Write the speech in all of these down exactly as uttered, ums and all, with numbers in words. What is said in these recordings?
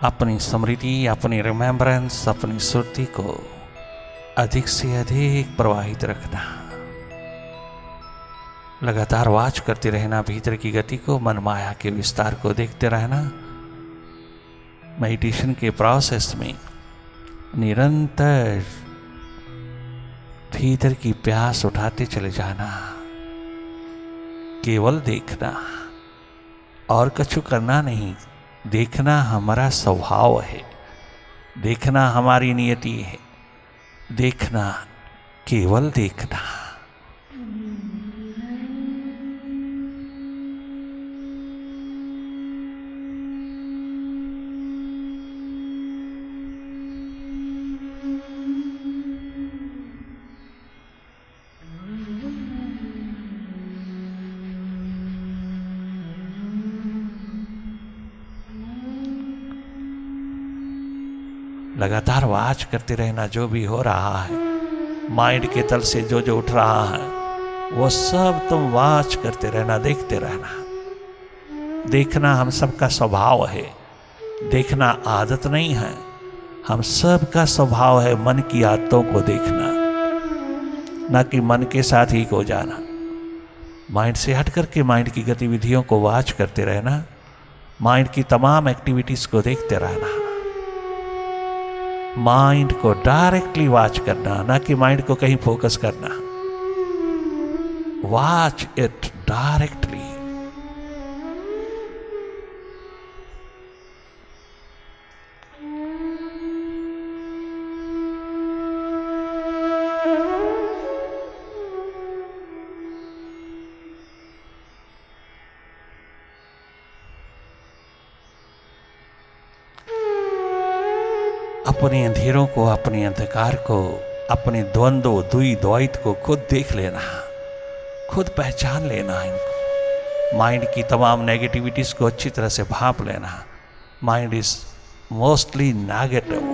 अपनी स्मृति, अपनी रिमेम्बरेंस, अपनी सुरती को अधिक से अधिक प्रवाहित रखना। लगातार वाच करते रहना भीतर की गति को, मन माया के विस्तार को देखते रहना। मेडिटेशन के प्रोसेस में निरंतर भीतर की प्यास उठाते चले जाना, केवल देखना और कछु करना नहीं। देखना हमारा स्वभाव है, देखना हमारी नियति है, देखना, केवल देखना। लगातार वाच करते रहना जो भी हो रहा है, माइंड के तल से जो जो उठ रहा है वो सब तुम वाच करते रहना, देखते रहना। देखना हम सबका स्वभाव है, देखना आदत नहीं है, हम सब का स्वभाव है मन की आदतों को देखना, ना कि मन के साथ ही को जाना। माइंड से हट करके माइंड की गतिविधियों को वाच करते रहना, माइंड की तमाम एक्टिविटीज को देखते रहना। माइंड को डायरेक्टली वॉच करना, ना कि माइंड को कहीं फोकस करना। Watch it directly. अपने अंधेरों को, अपने अंधकार को, अपने द्वंद्व दुई द्वैत को खुद देख लेना, खुद पहचान लेना इनको। माइंड की तमाम नेगेटिविटीज को अच्छी तरह से भांप लेना। माइंड इज मोस्टली नेगेटिव,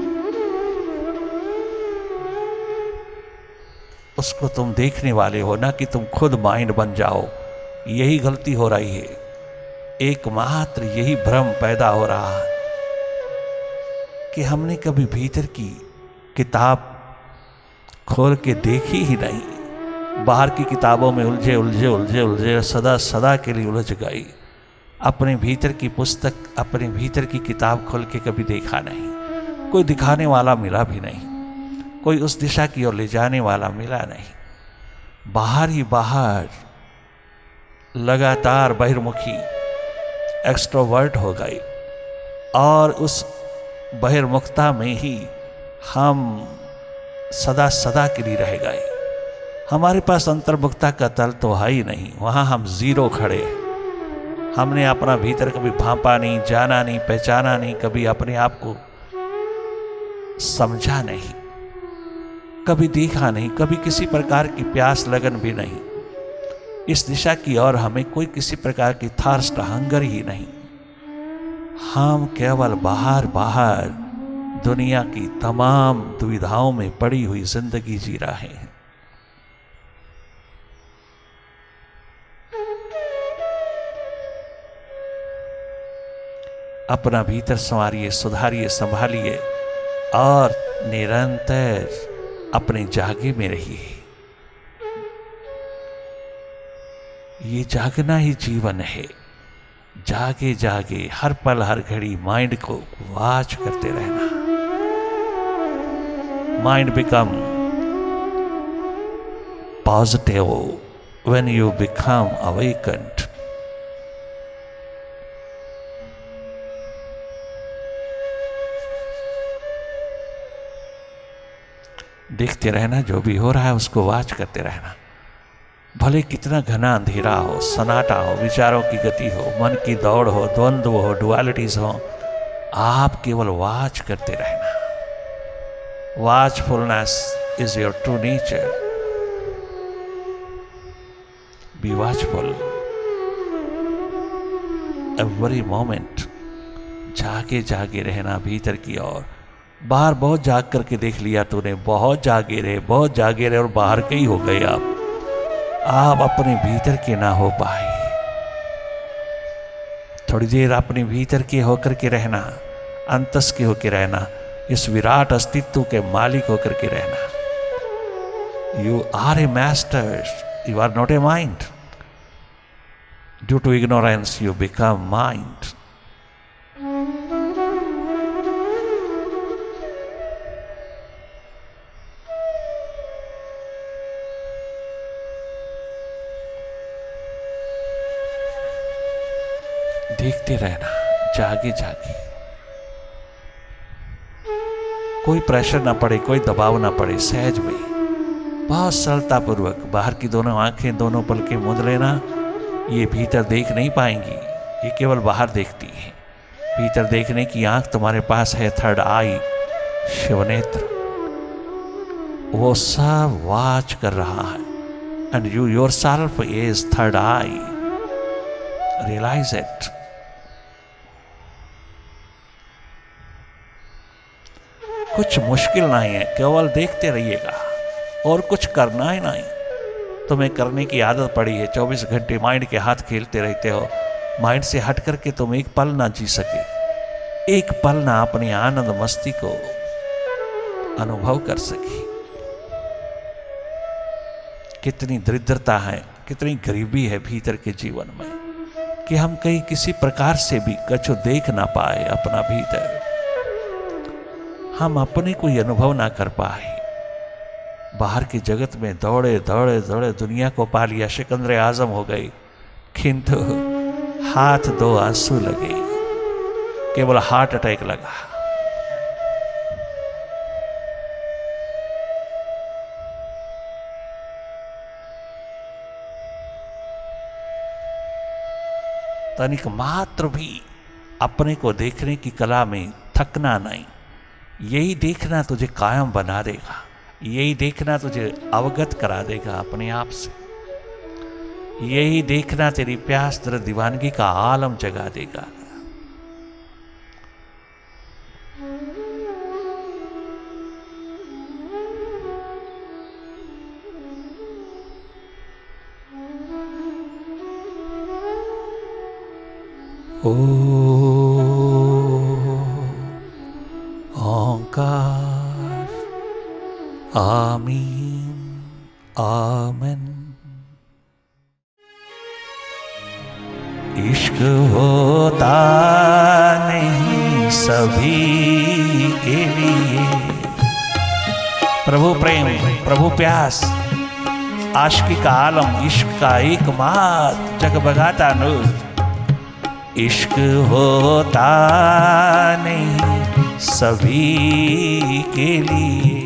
उसको तुम देखने वाले हो, ना कि तुम खुद माइंड बन जाओ। यही गलती हो रही है, एकमात्र यही भ्रम पैदा हो रहा है कि हमने कभी भीतर की किताब खोल के देखी ही नहीं। बाहर की किताबों में उलझे उलझे उलझे उलझे सदा सदा के लिए उलझ गई। अपने भीतर की पुस्तक, अपने भीतर की किताब खोल के कभी देखा नहीं। कोई दिखाने वाला मिला भी नहीं, कोई उस दिशा की ओर ले जाने वाला मिला नहीं। बाहर ही बाहर लगातार बहिर्मुखी एक्सट्रोवर्ट हो गई और उस बहिर्मुखता में ही हम सदा सदा के लिए रह गए। हमारे पास अंतर्मुखता का तल तो है ही नहीं, वहाँ हम जीरो खड़े हैं। हमने अपना भीतर कभी भांपा नहीं, जाना नहीं, पहचाना नहीं, कभी अपने आप को समझा नहीं, कभी देखा नहीं, कभी किसी प्रकार की प्यास लगन भी नहीं। इस दिशा की ओर हमें कोई किसी प्रकार की थर्स्ट, हंगर ही नहीं। हम केवल बाहर बाहर दुनिया की तमाम दुविधाओं में पड़ी हुई जिंदगी जी रहे हैं। अपना भीतर संवारिए, सुधारिए, संभालिए और निरंतर अपने जागे में रहिए। ये जागना ही जीवन है। जागे जागे हर पल हर घड़ी माइंड को वाच करते रहना। Mind become positive when you become awakened. देखते रहना, जो भी हो रहा है उसको वाच करते रहना। भले कितना घना अंधेरा हो, सन्नाटा हो, विचारों की गति हो, मन की दौड़ हो, द्वंद्व हो, डुअलिटीज हो, आप केवल वाच करते रहना। Watchfulness is your true nature. Be watchful every moment. जागे जागे रहना भीतर की ओर। बाहर बहुत जाग करके देख लिया तूने, बहुत जागे रहे, बहुत जागे रहे और बाहर के ही हो गए आप। आप अपने भीतर के ना हो पाए। थोड़ी देर अपने भीतर के होकर के रहना, अंतस के होकर रहना, इस विराट अस्तित्व के मालिक होकर के रहना। You are a master, you are not a mind. Due to ignorance you become mind. देखते रहना जागे जागे, कोई प्रेशर ना पड़े, कोई दबाव ना पड़े, सहज में बहुत सरलता पूर्वक बाहर की दोनों आंखें, दोनों पलकें मूंद लेना। ये भीतर देख नहीं पाएंगी, ये केवल बाहर देखती हैं। भीतर देखने की आंख तुम्हारे पास है, थर्ड आई, शिवनेत्र, वो सब वाच कर रहा है। And you yourself is third eye, realise it. कुछ मुश्किल नहीं है, केवल देखते रहिएगा और कुछ करना ही नहीं। तुम्हें करने की आदत पड़ी है, चौबीस घंटे माइंड के हाथ खेलते रहते हो। माइंड से हट करके तुम एक पल ना जी सके, एक पल ना अपनी आनंद मस्ती को अनुभव कर सके। कितनी दरिद्रता है, कितनी गरीबी है भीतर के जीवन में कि हम कहीं किसी प्रकार से भी कछु देख ना पाए अपना भीतर, हम अपने कोई अनुभव ना कर पाए। बाहर के जगत में दौड़े दौड़े दौड़े दुनिया को पा लिया, सिकंदर आजम हो गए, किंतु हाथ दो आंसू लगे, केवल हार्ट अटैक लगा। तनिक मात्र भी अपने को देखने की कला में थकना नहीं। यही देखना तुझे कायम बना देगा, यही देखना तुझे अवगत करा देगा अपने आप से। यही देखना तेरी प्यास तेरे दीवानगी का आलम जगा देगा। ओ ओंकार, आमीन आमीन। इश्क होता नहीं सभी के लिए, प्रभु प्रेम, प्रभु प्यास, आशिकी का आलम, इश्क का एकमात्र जगबगाता नूर। इश्क होता नहीं सभी के लिए,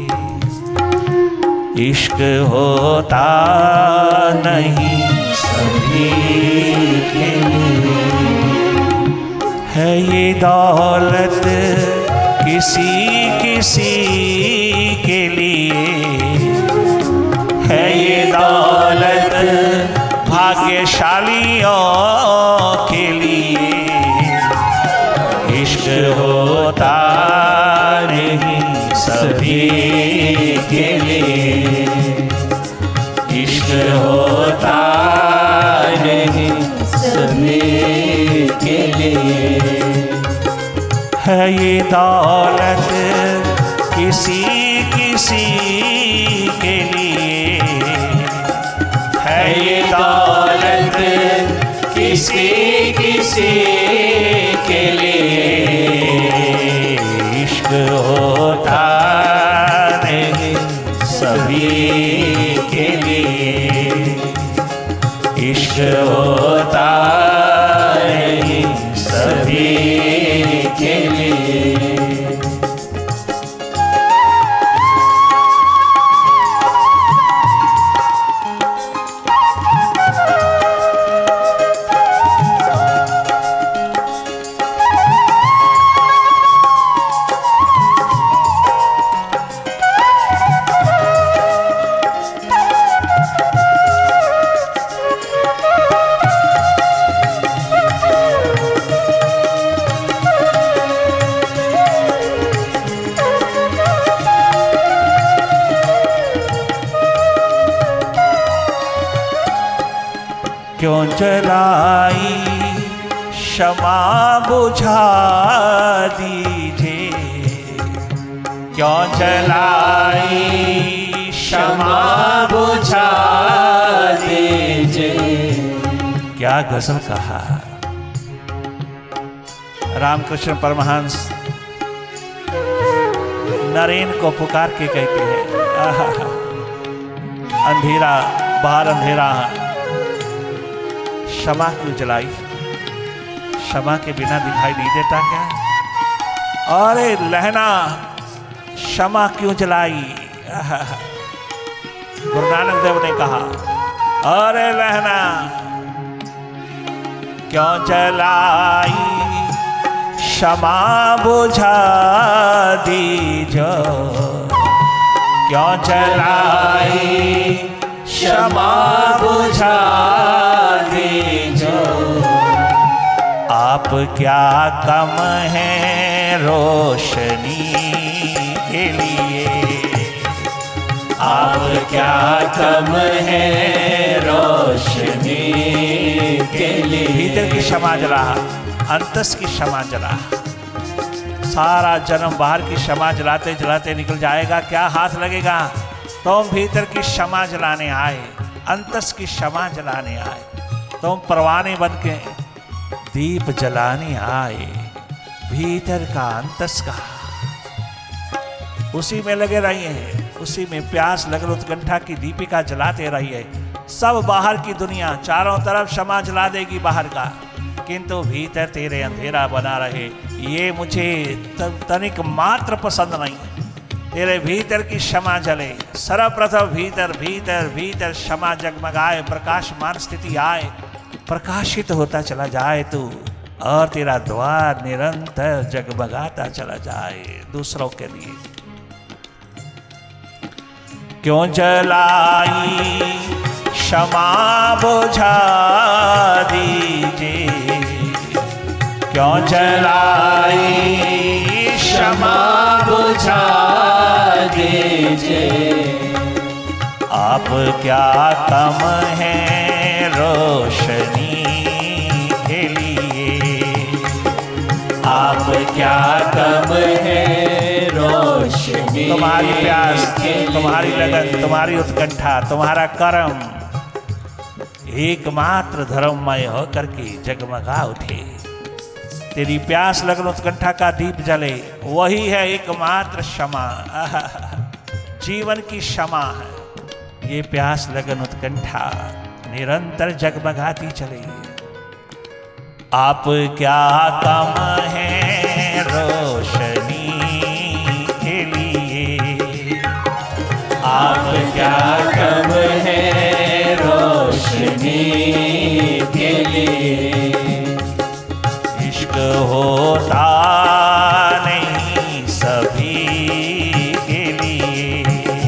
इश्क होता नहीं सभी के लिए। है ये दौलत किसी किसी के लिए, है ये दौलत भाग्यशालियों के लिए। इश्क होता नहीं सभी के लिए, इश्क होता नहीं सभी के लिए। है ये दौलत किसी किसी के लिए, है ये दौलत किसी किसी के लिए। इश्क होता नहीं सभी के लिए, इश्क होता नहीं सभी के लिए। क्यों जलाई क्षमा बुझा दीजिए, क्यों जलाई क्षमा बुझा दीजिए। क्या गजल कहा। रामकृष्ण परमहंस नरेन को पुकार के कहते हैं, अंधेरा बाहर अंधेरा, क्षमा क्यों जलाई, क्षमा के बिना दिखाई नहीं देता क्या। अरे लहना क्षमा क्यों जलाई। गुरु नानक देव ने कहा, अरे लहना क्यों जलाई, क्षमा बुझा दीजो, क्यों जलाई क्षमा बुझा दीजो। आप क्या कम है रोशनी के लिए, आप क्या कम है रोशनी के लिए। भीतर की क्षमा जला, अंतस की क्षमा जला। सारा जन्म बाहर की क्षमा जलाते जलाते निकल जाएगा, क्या हाथ लगेगा। तुम भीतर की क्षमा जलाने आए, अंतस की क्षमा जलाने आए। तुम परवाने बन के दीप जलाने आए, भीतर का अंतस का उसी में लगे रहिए, उसी में प्यास लगल उत्कंठा की दीपिका जलाते रहिए। सब बाहर की दुनिया चारों तरफ क्षमा जला देगी बाहर का, किंतु भीतर तेरे अंधेरा बना रहे, ये मुझे तनिक मात्र पसंद नहीं। तेरे भीतर की क्षमा जले, सर्वप्रथम भीतर भीतर भीतर क्षमा जगमगाए, प्रकाशमान स्थिति आए, प्रकाशित होता चला जाए तू, और तेरा द्वार निरंतर जगमगाता चला जाए दूसरों के लिए। क्यों जलाई क्षमा बुझा दीजिए, क्यों जलाई क्षमा बुझा दीजिए। आप क्या कम है रोशनी के लिए, आप क्या कम है रोशनी। तुम्हारी प्यास, तुम्हारी लगन, तुम्हारी उत्कंठा, तुम्हारा कर्म एकमात्र धर्ममय होकर के जगमगा उठे। तेरी प्यास लगन उत्कंठा का दीप जले, वही है एकमात्र क्षमा। जीवन की क्षमा है ये प्यास लगन उत्कंठा, निरंतर जगमगाती चले। आप क्या कम है रोशनी के लिए, आप क्या कम है रोशनी के लिए। इश्क होता नहीं सभी के लिए,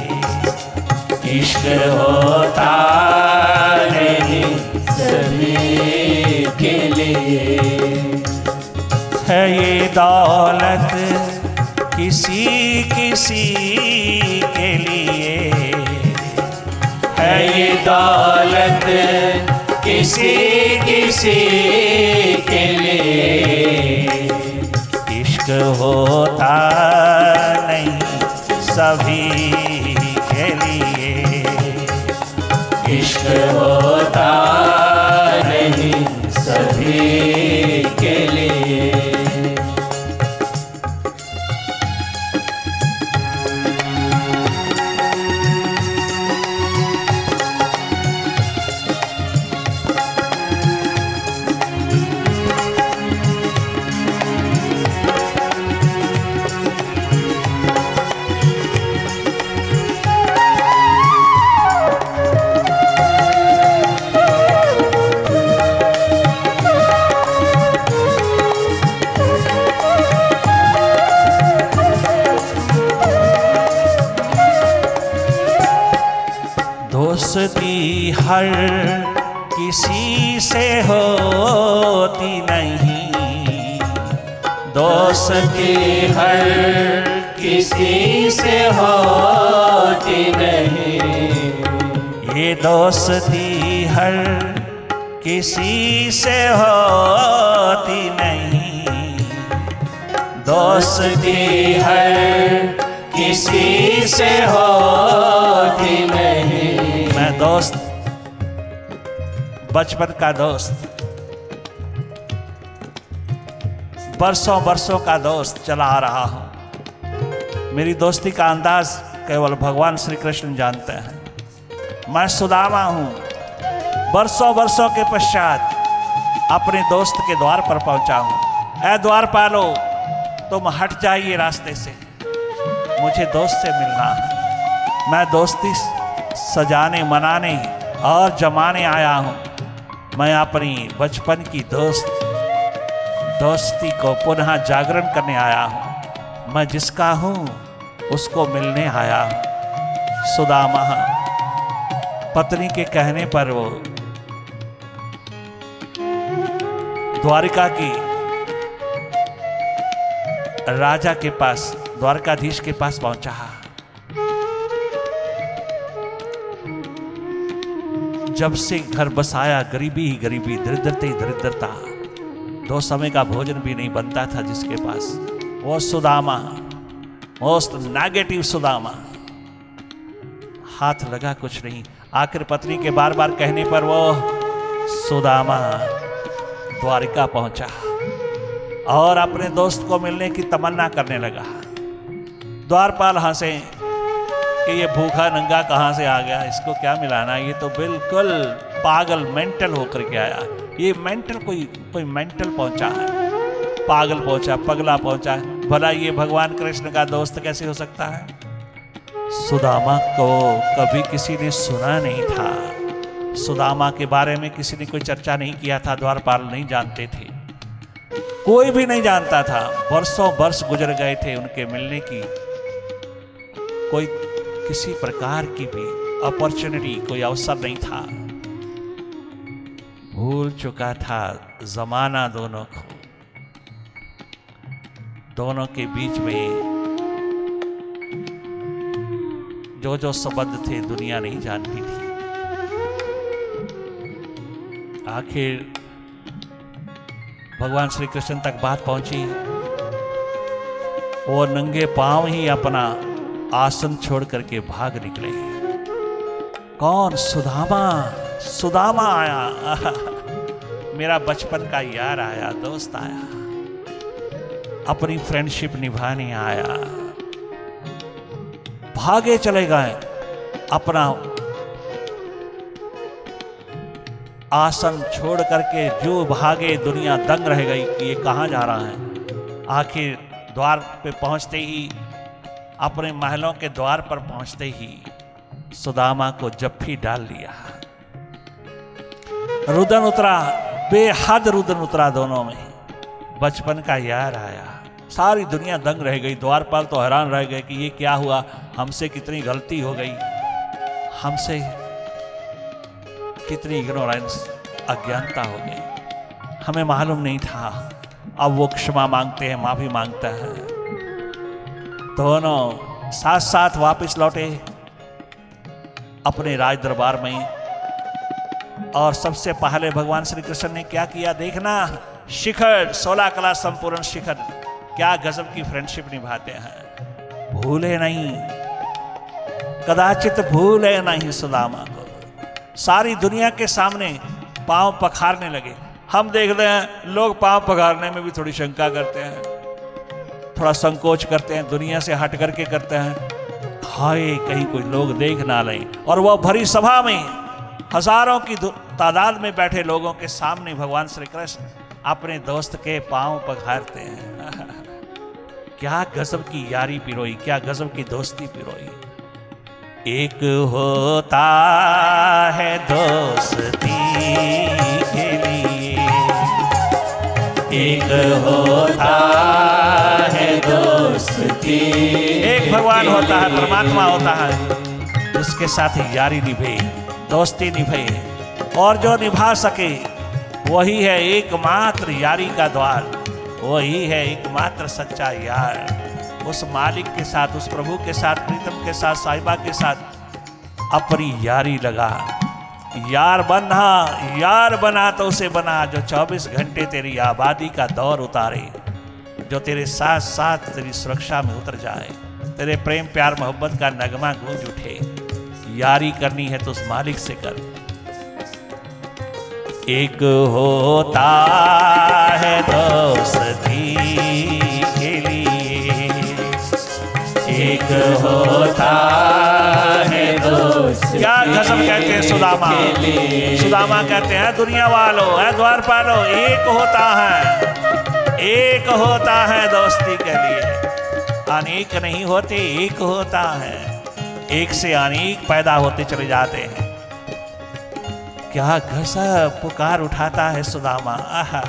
इश्क होता नहीं सभी के लिए। है ये दौलत किसी किसी के लिए, है ये दौलत किसी किसी के लिए। इश्क होता नहीं सभी के लिए, इश्क होता नहीं सभी के लिए। दोस्ती हर किसी से होती नहीं, दोस्ती हर किसी से होती नहीं। ये दोस्ती हर किसी से होती नहीं दोस्ती है, किसी से होती नहीं। मैं दोस्त, बचपन का दोस्त, बरसों बरसों का दोस्त चला आ रहा हूं। मेरी दोस्ती का अंदाज केवल भगवान श्री कृष्ण जानते हैं। मैं सुदामा हूं, बरसों बरसों के पश्चात अपने दोस्त के द्वार पर पहुंचा हूं। ऐ द्वारपालो, तुम हट जाइए रास्ते से, मुझे दोस्त से मिलना है। मैं दोस्ती सजाने, मनाने और जमाने आया हूं। मैं अपनी बचपन की दोस्त दोस्ती को पुनः जागरण करने आया हूं। मैं जिसका हूं उसको मिलने आया हूं। सुदामा पत्नी के कहने पर वो द्वारिका की राजा के पास, द्वारकाधीश के पास पहुंचा। जब से घर बसाया, गरीबी ही गरीबी, दरिद्रता ही दरिद्रता, दो समय का भोजन भी नहीं बनता था जिसके पास। वो सुदामा, मोस्ट नेगेटिव सुदामा, हाथ लगा कुछ नहीं। आखिर पत्नी के बार बार कहने पर वो सुदामा द्वारिका पहुंचा और अपने दोस्त को मिलने की तमन्ना करने लगा। द्वारपाल हंसे कि ये भूखा नंगा कहां से आ गया, इसको क्या मिलाना, ये तो बिल्कुल पागल, मेंटल होकर के आया। ये मेंटल, कोई कोई मेंटल पहुंचा है, पागल पहुंचा, पगला पहुंचा है। भला ये भगवान कृष्ण का दोस्त कैसे हो सकता है? सुदामा को कभी किसी ने सुना नहीं था। सुदामा के बारे में किसी ने कोई चर्चा नहीं किया था। द्वारपाल नहीं जानते थे, कोई भी नहीं जानता था। वर्षों वर्ष गुजर गए थे उनके मिलने की, कोई किसी प्रकार की भी अपॉर्चुनिटी, कोई अवसर नहीं था। भूल चुका था जमाना दोनों को। दोनों के बीच में जो जो संबंध थे दुनिया नहीं जानती थी। आखिर भगवान श्री कृष्ण तक बात पहुंची। वो नंगे पांव ही अपना आसन छोड़ करके भाग निकले। कौन? सुदामा। सुदामा आया, मेरा बचपन का यार आया, दोस्त आया, अपनी फ्रेंडशिप निभाने आया। भागे चले गए, अपना आसन छोड़ करके जो भागे, दुनिया दंग रह गई कि ये कहाँ जा रहा है। आखिर द्वार पे पहुंचते ही, अपने महलों के द्वार पर पहुंचते ही सुदामा को जप्फी डाल लिया। रुदन उतरा, बेहद रुदन उतरा दोनों में। बचपन का यार आया, सारी दुनिया दंग रह गई। द्वारपाल तो हैरान रह गए कि ये क्या हुआ, हमसे कितनी गलती हो गई, हमसे कितनी इग्नोरेंस, अज्ञानता हो गई, हमें मालूम नहीं था। अब वो क्षमा मांगते हैं, माफी मांगता है। दोनों साथ साथ वापस लौटे अपने राज दरबार में। और सबसे पहले भगवान श्री कृष्ण ने क्या किया देखना। शिखर, सोलह कला संपूर्ण शिखर, क्या गजब की फ्रेंडशिप निभाते हैं। भूले नहीं, कदाचित भूले नहीं सुदामा को। सारी दुनिया के सामने पांव पखारने लगे। हम देखते हैं लोग पांव पखारने में भी थोड़ी शंका करते हैं, थोड़ा संकोच करते हैं, दुनिया से हट करके करते हैं, हाय कहीं कोई लोग देख ना लें। और वह भरी सभा में हजारों की तादाद में बैठे लोगों के सामने भगवान श्री कृष्ण अपने दोस्त के पांव पखारते हैं। क्या गजब की यारी पिरोई, क्या गजब की दोस्ती पिरोई। एक होता है दोस्ती के लिए, एक होता है दोस्ती। एक भगवान होता है, परमात्मा होता है, जिसके साथ यारी निभे, दोस्ती निभे, और जो निभा सके वही है एकमात्र यारी का द्वार, वही है एकमात्र सच्चा यार। उस मालिक के साथ, उस प्रभु के साथ, प्रीतम के साथ, साहिबा के साथ अपनी यारी लगा। यार बनना, यार बना तो उसे बना जो चौबीस घंटे तेरी आबादी का दौर उतारे, जो तेरे साथ साथ तेरी सुरक्षा में उतर जाए, तेरे प्रेम प्यार मोहब्बत का नगमा गूंज उठे। यारी करनी है तो उस मालिक से कर। एक होता है दोस्ती के लिए, एक होता है दोस्त। क्या गजब कहते हैं सुदामा, सुदामा कहते हैं दुनिया वालों है द्वार पालो, एक होता है, एक होता है दोस्ती के लिए। अनेक नहीं होते, एक होता है। एक से अनेक पैदा होते चले जाते हैं। क्या गजब पुकार उठाता है सुदामा। आहा,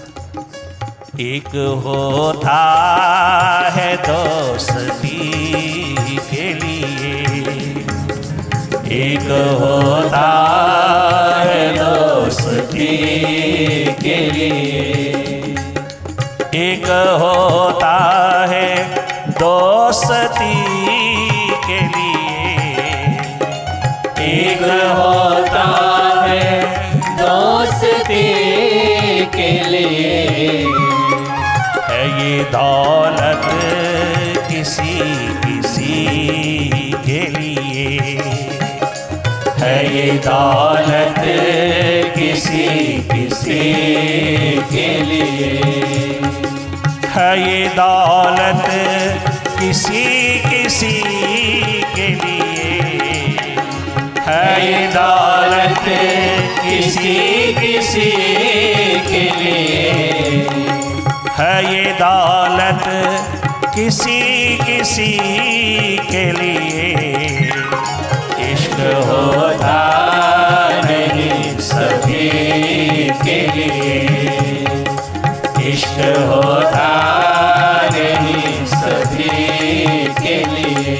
एक होता है दोस्ती के लिए, एक होता है दोस्ती के लिए, एक होता है दोस्ती के लिए, एक होता है दोस्ती के लिए। है ये दौलत किसी किसी के लिए, है ये दौलत किसी किसी के लिए, है ये दौलत किसी किसी के लिए, है ये दौलत किसी किसी के लिए, है ये दौलत किसी किसी के लिए। इश्क होता नहीं सभी के लिए, इश्क होता नहीं सभी के लिए।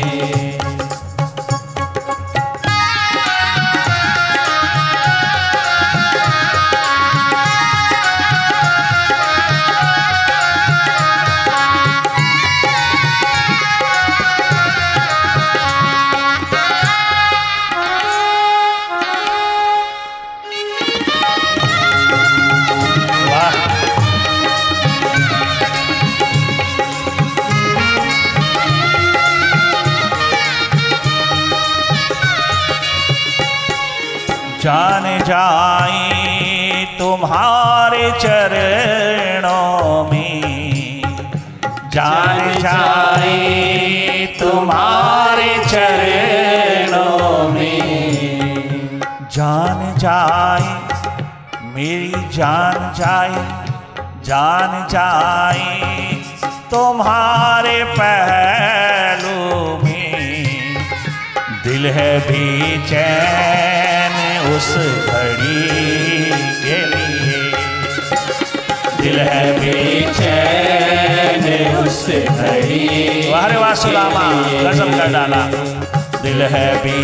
जान जाए तुम्हारे चरणों में, जान जाए तुम्हारे चरणों में, जान जाए मेरी जान जाए, जान जाए तुम्हारे पहलू में। दिल है बेचैन उस घड़ी के लिए, दिल है बेचैन उस घड़ी। वाह रे वाह सुदामा, गजब कर डाला। दिल है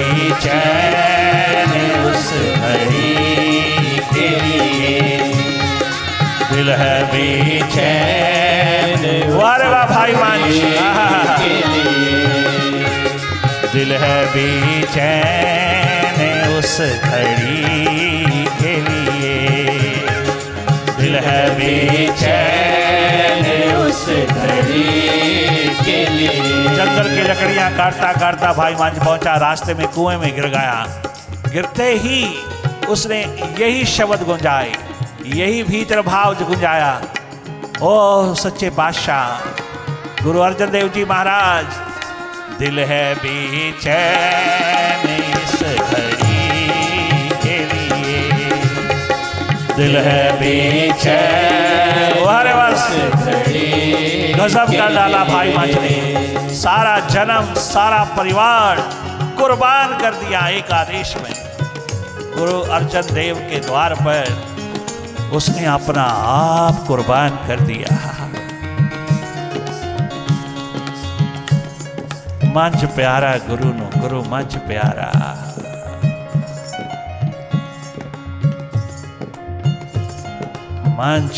बेचैन उस घड़ी के लिए, दिल है बेचैन। वाह रे वाह भाई मांझी के लिए, दिल है बेचैन उस घड़ी के लिए, दिल है बेचैन उस घड़ी के लिए। जंगल की लकड़ियां काटता काटता भाई मांझ पहुंचा, रास्ते में कुएं में गिर गया। गिरते ही उसने यही शब्द गुंजाए, यही भीतर भाव गुंजाया। ओ सच्चे बादशाह गुरु अर्जन देव जी महाराज, दिल है बेचैन इस घड़ी के लिए, दिल है बेचैन। हरे बस गजब कर डाला भाई मांझ ने। सारा जन्म सारा परिवार कुर्बान कर दिया एक आदेश में। गुरु अर्जन देव के द्वार पर उसने अपना आप कुर्बान कर दिया। मंच प्यारा गुरु नु, गुरु मंच प्यारा। मंच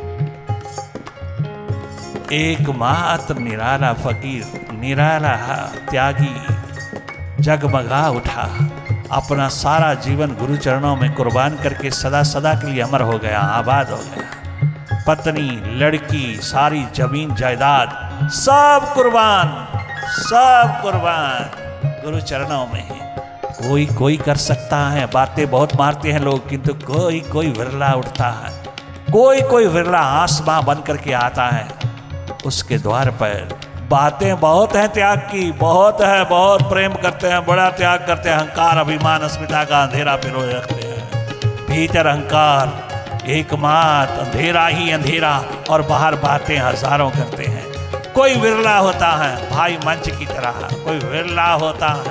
एकमात्र निराला फकीर, निराला त्यागी जगमगा उठा। अपना सारा जीवन गुरु चरणों में कुर्बान करके सदा सदा के लिए अमर हो गया, आबाद हो गया। पत्नी, लड़की, सारी जमीन जायदाद सब कुर्बान, सब कुर्बान गुरु चरणों में है। कोई कोई कर सकता है, बातें बहुत मारते हैं लोग, किंतु कोई कोई विरला उठता है, कोई कोई विरला आसमां बन करके आता है उसके द्वार पर। बातें बहुत हैं त्याग की, बहुत है, बहुत प्रेम करते हैं, बड़ा त्याग करते हैं, अहंकार अभिमान अस्मिता का अंधेरा पिरोए रखते हैं। भीतर अहंकार एकमात्र अंधेरा ही अंधेरा, और बाहर बातें हजारों करते हैं। कोई विरला होता है भाई मंच की तरह, कोई विरला होता है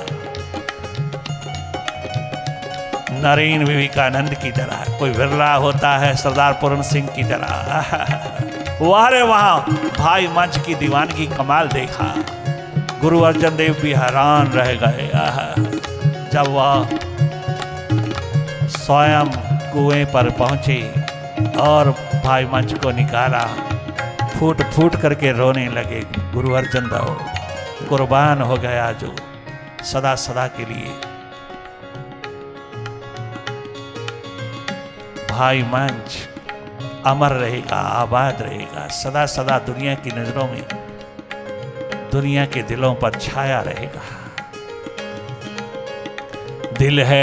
नरेंद्र विवेकानंद की तरह, कोई विरला होता है सरदार पूरन सिंह की तरह। वारे वहां भाई मंच की दीवानगी कमाल देखा। गुरु अर्जन देव भी हैरान रह गए जब वह स्वयं कुएं पर पहुंचे और भाई मंच को निकाला, फूट फूट करके रोने लगे। गुरु अर्जन देव कुर्बान हो गया जो सदा सदा के लिए। भाई मंच अमर रहेगा, आबाद रहेगा, सदा सदा दुनिया की नजरों में, दुनिया के दिलों पर छाया रहेगा। दिल है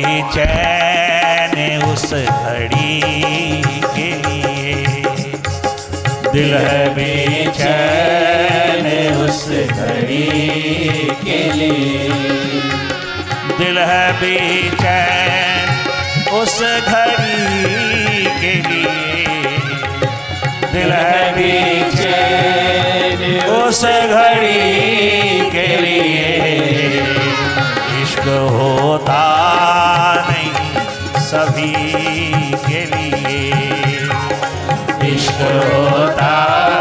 बेचैन उस घड़ी के लिए, दिल है बेचैन उस घड़ी के लिए, दिल है बेचैन उस घड़ी के लिए, दिल है बेचैन उस घड़ी के लिए। इश्क होता नहीं सभी के लिए, इश्क होता